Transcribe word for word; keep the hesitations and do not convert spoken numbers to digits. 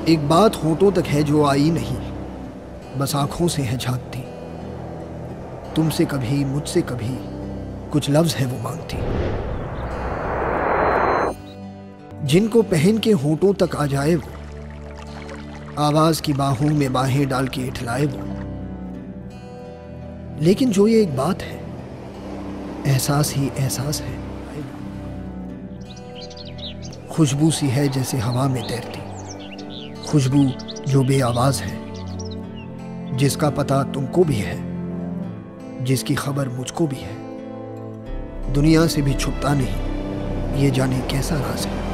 एक बात होठों तक है जो आई नहीं, बस आंखों से है झांकती। तुमसे कभी मुझसे कभी कुछ लफ्ज है वो मांगती। जिनको पहन के होठों तक आ जाए वो, आवाज की बाहों में बाहें डाल के इठलाए वो। लेकिन जो ये एक बात है, एहसास ही एहसास है। खुशबू सी है जैसे हवा में तैरती, खुशबू जो बेआवाज है, जिसका पता तुमको भी है, जिसकी खबर मुझको भी है। दुनिया से भी छुपता नहीं, ये जाने कैसा राज है।